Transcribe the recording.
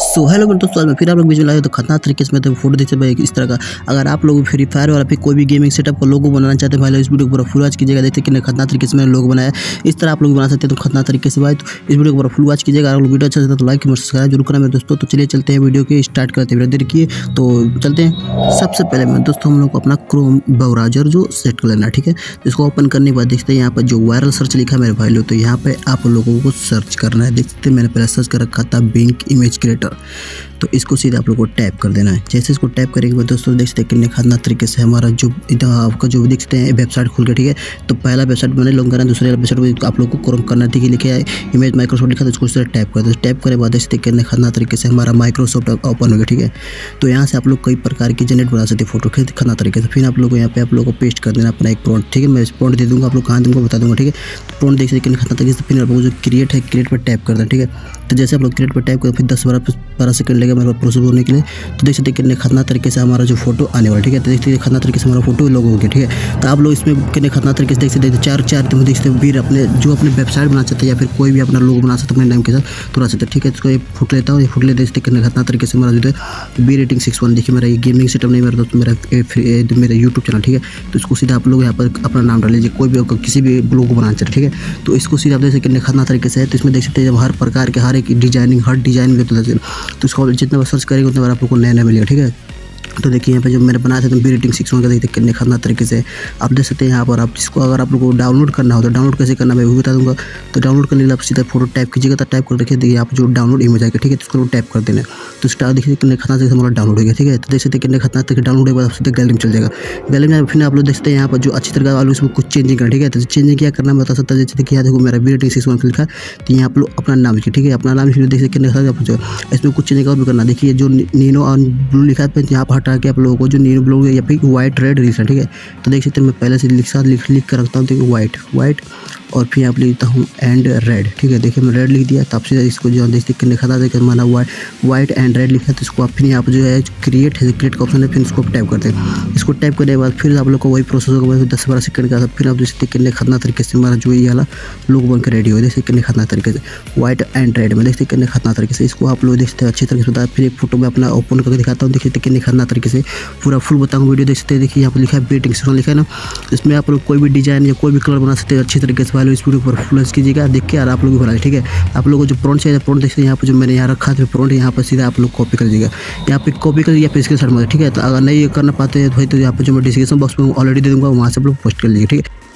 So hello दोस्तों, आज मैं फिर आप लोग बीच में लाया तो खतरनाक तरीके से मैं तो फोटो देख सकते इस तरह का। अगर आप लोग फ्री फायर और फिर कोई भी गेमिंग सेटअप का लोगो बनाना चाहते हैं भाई, इस वीडियो को पूरा फुल वॉच कीजिएगा। देखते हैं कि खतरनाक तरीके से मैंने लोगो बनाया। इस तरह आप लोग बना सकते हैं तो खतरनाक तरीके से भाई, तो इस वीडियो को पूरा फुल वॉच कीजिएगा। अगर वीडियो अच्छा लगता है तो लाइक और सब्सक्राइब जरूर करना मेरे दोस्तों। तो चलिए चलते हैं वीडियो के स्टार्ट करते हैं, देखिए तो चलते हैं। सबसे पहले मैं दोस्तों हम लोग को अपना क्रोम ब्राउज़र जो सेट कर लेना, ठीक है। तो इसको ओपन करने के बाद देखते हैं यहाँ पर जो वायरल सर्च लिखा है मेरे भाई लोग, तो यहाँ पे आप लोगों को सर्च करना है। देखते हैं मैंने पहले सर्च कर रखा था बिंग इमेज क्रिएटर, तो इसको सीधा आप लोग को टैप कर देना है। जैसे इसको टैप करेंगे बाद दोस्तों देख सकते हैं कितने खतरनाक तरीके से हमारा जो आपका जो देख सकते हैं वेबसाइट खुल गया, ठीक है। तो पहला वेबसाइट मैंने लॉन्ग करना, दूसरे वेबसाइट को आप लोग को क्रोम करना, ठीक है। लिखे है इमेज माइक्रोसॉफ्ट लिखा, तो इसको सीधा टैप कर दो। टैप करे बाद देख सकते हैं कितने खतरनाक तरीके से हमारा माइक्रोसॉफ्ट ओपन हो गया, ठीक है। तो यहाँ से आप लोग कई प्रकार की जनरेट बना सकते हैं फोटो खतरनाक तरीके से। फिर आप लोग को यहाँ पे आप लोग को पेस्ट कर देना अपना एक प्रॉम्प्ट, ठीक है। मैं प्रॉम्प्ट दे दूँगा, आप लोग कहाँ दूँगा बता दूँगा, ठीक है। तो प्रॉम्प्ट देख सकते कितने खतरनाक तरीके से। फिर आप लोग जो क्रिएट है, क्रिएट पर टैप कर देना, ठीक है। तो जैसे आप लोग क्रिएट पर टैप करें फिर 10-12 सेकंड लगेगा मेरे प्रोसेस होने के लिए। तो देख सकते हैं कितने खतरनाक तरीके से हमारा जो फोटो आने वाला, ठीक है। तो देखते हैं खतरनाक तरीके से हमारा फोटो लोगो हो गया, ठीक है। तो आप लोग इसमें कितने खतरनाक तरीके से देख सकते हैं। चार तो देख सकते हैं फिर अपने जो अपने वेबसाइट बना सकते हैं या फिर कोई भी अपना लोगो बना सकते हैं अपने नाम के साथ, तो बना सकते हैं, ठीक है। इसको ये फोटो लेता हूँ, ये फोटो ले देखते कितने खतरनाक तरीके से हमारा जो है बी रेटिंग 61, देखिए मेरा ये गेमिंग सेटअप नहीं मेरा दोस्तों, मेरा यूट्यूब चैनल, ठीक है। तो इसको सीधा आप लोग यहाँ पर अपना नाम डाल लीजिए, कोई भी किसी भी लोगो बनाना चाहिए, ठीक है। तो इसको सीधा आप देख सकते कितने खतरनाक तरीके से है। तो इसमें देख सकते हैं जब हर प्रकार के हर एक डिजाइनिंग तो इसको जितना बार सर्च करेंगे उतना बार आप लोग को नया मिलेगा, ठीक है। तो देखिए यहाँ पे जो मैंने बनाया था तो बी रेटिंग 61 का देखते कितने खतरनाक तरीके से आप देख सकते हैं। यहाँ पर आप इसको अगर आप लोगों को डाउनलोड करना हो तो डाउनलोड कैसे करना मैं भी बता दूंगा। तो डाउनलोड करने के लिए आप सीधा फोटो टाइप कीजिएगा, तो टाइप कर देखिए देखिए यहाँ पर जो डाउनलोड इमेज आएगा, ठीक है। तो उसको टैप कर देना, तो स्टार देखिए कितने खतरनाक तरीके से हमारा डाउनलोड हो गया, ठीक है। तो देख सकते हैं कितने खतरनाक तरीके डाउनलोड के बाद आप सीधे गैलरी में चल जाएगा। गैलरी में फिर आप लोग देखते हैं यहाँ पर जो अच्छी तरह वालों इसमें कुछ चेंजिंग करना, ठीक है। तो चेंजिंग क्या करना मैं बता सकता है। जैसे देखिए यहाँ देखो मेरा बी रेटिंग 61 लिखा, तो यहाँ आप लोग अपना नाम लिखिए, ठीक है। अपना नाम लिखिए, देखिए कितने खतरनाक इसमें कुछ चेंजिंग और भी करना। देखिए जो नीनो और ब्लू लिखा है यहाँ पर हटा के आप लोगों को जो नीनो ब्लू या फिर वाइट रेड लिखना, ठीक है। तो देख सकते हैं मैं पहले से लिख कर रखता हूँ, देखिए वाइट और फिर आप लिखता हूँ एंड रेड, ठीक है। देखिए मैं रेड लिख दिया, तब से इसको जो देखते कितने खतरनाक देखिए मैंने वाइट एंड रेड लिखा है। तो इसको आप फिर यहाँ पर जो है क्रिएट का ऑप्शन है, फिर इसको टैप करते हैं। इसको टैप करने के बाद फिर आप लोग को वही प्रोसेस होगा 10-12 सेकंड का। फिर आप देखते कितने खतरनाक तरीके से हमारा जो ये वाला लोगो बनकर रेडी हो, देखते कितने खतरनाक तरीके से वाइट एंड रेड में देखते कितने खतरनाक तरीके से। इसको आप लोग देखते हैं अच्छी तरीके से बताया। फिर एक फोटो में अपना ओपन करके दिखाता हूँ, देखते कितने खतरनाक तरीके से पूरा फुल बताऊँ वीडियो देख सकते हैं। देखिए यहाँ पर लिखा है बी रेटिंग 61 लिखा है ना, इसमें आप लोग कोई भी डिजाइन या कोई भी कलर बना सकते हैं अच्छी तरीके से। इस वीडियो पर फुल कीजिएगा, देख के और आप लोग भी बनाइए, ठीक है। आप लोगों को जो प्रॉम्प्ट चाहिए प्रॉम्प्ट देखते हैं यहाँ पर जो मैंने यहाँ रखा था प्रॉम्प्ट, यहाँ पर सीधा आप लोग कॉपी कर लीजिएगा। यहाँ पे कॉपी कर या पेस्ट के साथ में, ठीक है। तो अगर नहीं करना पाते हैं तो यहाँ पर जो मैं डिस्क्रिप्शन बॉक्स में ऑलरेडी दे दूँगा, वहाँ से आप लोग पोस्ट कर लीजिए, ठीक है।